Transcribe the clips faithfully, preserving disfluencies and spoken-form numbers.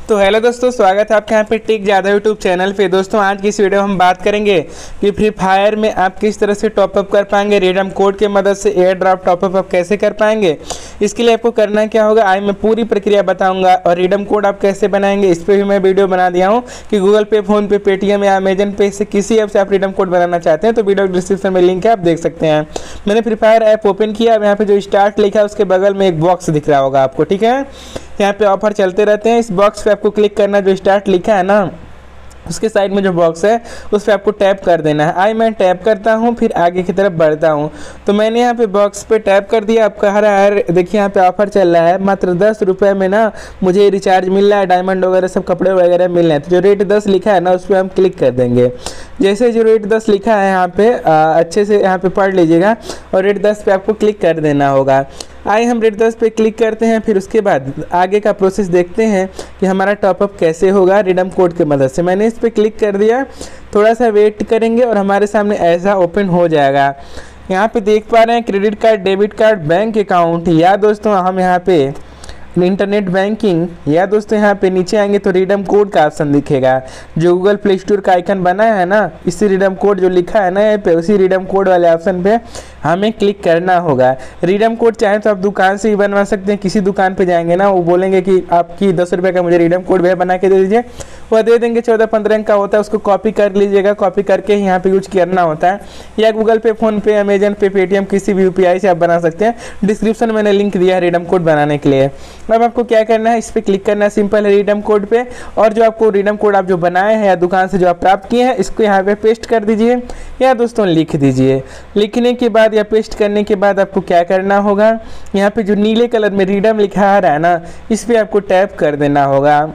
तो हेलो दोस्तों, स्वागत है आपके यहाँ पे टेक ज़्यादा यूट्यूब चैनल पे। दोस्तों आज की इस वीडियो में हम बात करेंगे कि फ्री फायर में आप किस तरह से टॉपअप कर पाएंगे, रिडम कोड के मदद से एयर ड्रॉप टॉपअप आप कैसे कर पाएंगे। इसके लिए आपको करना क्या होगा, आज मैं पूरी प्रक्रिया बताऊंगा और रिडम कोड आप कैसे बनाएंगे इस पर भी मैं वीडियो बना दिया हूँ कि गूगल पे, फोन पे, पेटीएम या अमेजन पे से किसी ऐप से आप रिडम कोड बनाना चाहते हैं तो वीडियो डिस्क्रिप्शन में लिंक है, आप देख सकते हैं। मैंने फ्री फायर ऐप ओपन किया। अब यहाँ पे जो स्टार्ट लिखा है उसके बगल में एक बॉक्स दिख रहा होगा आपको, ठीक है। यहाँ पे ऑफर चलते रहते हैं। इस बॉक्स पे आपको क्लिक करना, जो स्टार्ट लिखा है ना उसके साइड में जो बॉक्स है उस पर आपको टैप कर देना है। आई मैं टैप करता हूँ, फिर आगे की तरफ बढ़ता हूँ। तो मैंने यहाँ पे बॉक्स पे टैप कर दिया। आपका हर हर देखिए यहाँ पे ऑफर चल रहा है, मात्र दस रुपये में ना मुझे रिचार्ज मिल रहा है, डायमंड वगैरह सब कपड़े वगैरह मिल रहे हैं। तो जो रेट दस लिखा है ना उस पर हम क्लिक कर देंगे। जैसे जो रेट दस लिखा है यहाँ पे आ, अच्छे से यहाँ पे पढ़ लीजिएगा और रेट दस पे आपको क्लिक कर देना होगा। आइए हम रेट दस पे क्लिक करते हैं, फिर उसके बाद आगे का प्रोसेस देखते हैं कि हमारा टॉपअप कैसे होगा रिडम कोड की मदद से। मैंने इस पर क्लिक कर दिया, थोड़ा सा वेट करेंगे और हमारे सामने ऐसा ओपन हो जाएगा। यहाँ पे देख पा रहे हैं credit card, debit card, bank account, या दोस्तों हम यहाँ पे इंटरनेट बैंकिंग, या दोस्तों यहाँ पे नीचे आएंगे तो रिडम कोड का ऑप्शन दिखेगा। जो गूगल प्ले स्टोर का आइकन बना है ना, इसी रिडम कोड जो लिखा है ना यहाँ पे, उसी रिडम कोड वाले ऑप्शन पे हमें क्लिक करना होगा। रिडम कोड चाहे तो आप दुकान से ही बनवा सकते हैं। किसी दुकान पे जाएंगे ना, वो बोलेंगे कि आपकी दस रुपये का मुझे रिडम कोड भैया बना के दे दीजिए, वह दे देंगे। चौदह पंद्रह अंक का होता है, उसको कॉपी कर लीजिएगा, कॉपी करके यहाँ पे यूज करना होता है। या गूगल पे, फोन पे, अमेजन पे, पेटीएम, किसी भी यूपीआई से आप बना सकते हैं। डिस्क्रिप्शन में मैंने लिंक दिया है रिडम कोड बनाने के लिए। अब आपको क्या करना है, इस पर क्लिक करना है सिंपल है रिडम कोड पे, और जो आपको रिडम कोड आप जो बनाए हैं या दुकान से जो आप प्राप्त किए हैं इसको यहाँ पे पेस्ट कर दीजिए या दोस्तों लिख दीजिए। लिखने के बाद या पेस्ट करने के बाद आपको क्या करना होगा, यहाँ पे जो नीले कलर में रिडम लिखा आ रहा है ना, इस पर आपको टैप कर देना होगा।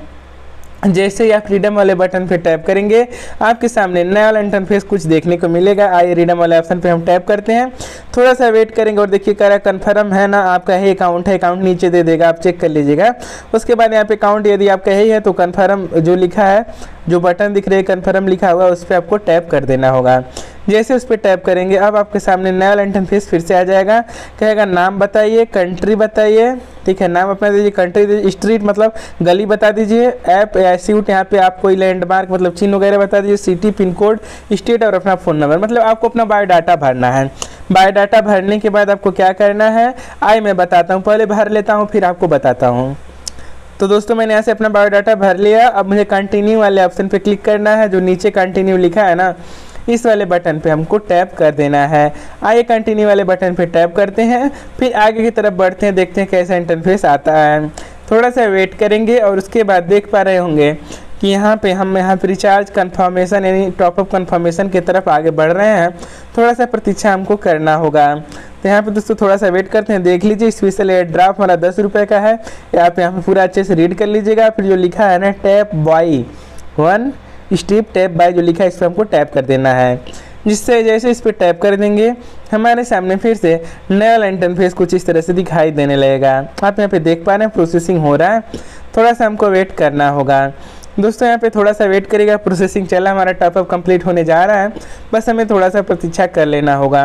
जैसे ही आप रिडम वाले बटन पे टैप करेंगे आपके सामने नया वाला इंटरफेस कुछ देखने को मिलेगा। आइए रिडम वाले ऑप्शन पे हम टैप करते हैं, थोड़ा सा वेट करेंगे और देखिए कह रहा कन्फर्म है ना, आपका है अकाउंट है, अकाउंट नीचे दे देगा, आप चेक कर लीजिएगा। उसके बाद यहाँ पे अकाउंट यदि आपका ही है तो कन्फर्म जो लिखा है, जो बटन दिख रहे हैं कन्फर्म लिखा हुआ, उस पर आपको टैप कर देना होगा। जैसे उस पर टैप करेंगे अब आपके सामने नया वाला इंटरफेस फिर से आ जाएगा। कहेगा नाम बताइए, कंट्री बताइए, ठीक है, नाम अपना दीजिए, कंट्री दीजिए, स्ट्रीट मतलब गली बता दीजिए, ऐप या सूट यहाँ पे आप कोई लैंडमार्क मतलब चिन्ह वगैरह बता दीजिए, सिटी, पिन कोड, स्टेट और अपना फ़ोन नंबर, मतलब आपको अपना बायोडाटा भरना है। बायोडाटा भरने के बाद आपको क्या करना है आइए मैं बताता हूँ, पहले भर लेता हूँ फिर आपको बताता हूँ। तो दोस्तों मैंने यहाँ से अपना बायोडाटा भर लिया। अब मुझे कंटिन्यू वाले ऑप्शन पे क्लिक करना है, जो नीचे कंटिन्यू लिखा है ना इस वाले बटन पे हमको टैप कर देना है। आइए कंटिन्यू वाले बटन पे टैप करते हैं, फिर आगे की तरफ बढ़ते हैं, देखते हैं कैसा इंटरफेस आता है। थोड़ा सा वेट करेंगे और उसके बाद देख पा रहे होंगे कि यहाँ पे हम यहाँ पे रिचार्ज कन्फर्मेशन यानी टॉपअप कन्फर्मेशन की तरफ आगे बढ़ रहे हैं। थोड़ा सा प्रतीक्षा हमको करना होगा। तो यहाँ पे दोस्तों थोड़ा सा वेट करते हैं, देख लीजिए स्पेशल एयर ड्राफ्ट हमारा दस रुपये का है। यहाँ पे यहाँ पूरा अच्छे से रीड कर लीजिएगा। फिर जो लिखा है ना tap by one step tap by जो लिखा है इस पर हमको टैप कर देना है। जिससे जैसे इस पर टैप कर देंगे हमारे सामने फिर से नया इंटरफेस कुछ इस तरह से दिखाई देने लगेगा। आप यहाँ पे देख पा रहे हैं प्रोसेसिंग हो रहा है, थोड़ा सा हमको वेट करना होगा। दोस्तों यहाँ पे थोड़ा सा वेट करेगा, प्रोसेसिंग चला, हमारा टॉपअप कंप्लीट होने जा रहा है, बस हमें थोड़ा सा प्रतीक्षा कर लेना होगा।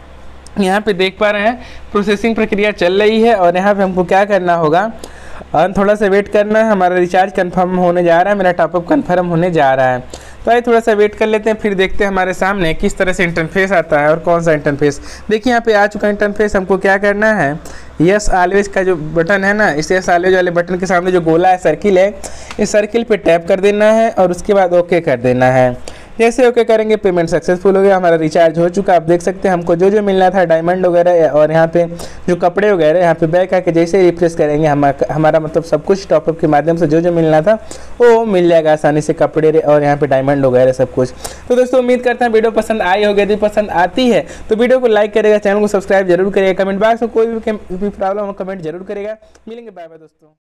यहाँ पे देख पा रहे हैं प्रोसेसिंग प्रक्रिया चल रही है और यहाँ पे हमको क्या करना होगा, और थोड़ा सा वेट करना है। हमारा रिचार्ज कंफर्म होने जा रहा है, मेरा टॉपअप कंफर्म होने जा रहा है। तो आइए थोड़ा सा वेट कर लेते हैं, फिर देखते हैं हमारे सामने किस तरह से इंटरफेस आता है और कौन सा इंटरफेस। देखिए यहाँ पे आ चुका इंटरफेस। हमको क्या करना है, यस ऑलवेज का जो बटन है ना, इस यस ऑलवेज वाले बटन के सामने जो गोला है, सर्किल है, इस सर्किल पे टैप कर देना है और उसके बाद ओके कर देना है। जैसे ओके करेंगे पेमेंट सक्सेसफुल हो गया, हमारा रिचार्ज हो चुका। आप देख सकते हैं हमको जो जो मिलना था डायमंड वगैरह और यहाँ पे जो कपड़े वगैरह, यहाँ पे बैक आके जैसे रिफ्रेश करेंगे हमारा हमारा मतलब सब कुछ टॉपअप के माध्यम से जो जो मिलना था वो मिल जाएगा आसानी से, कपड़े और यहाँ पे डायमंड वगैरह सब कुछ। तो दोस्तों उम्मीद करते हैं वीडियो पसंद आई होगी। यदि पसंद आती है तो वीडियो को लाइक करेगा, चैनल को सब्सक्राइब जरूर करेगा, कमेंट बॉक्स में कोई भी प्रॉब्लम हो कमेंट जरूर करेगा। मिलेंगे, बाय बाय दोस्तों।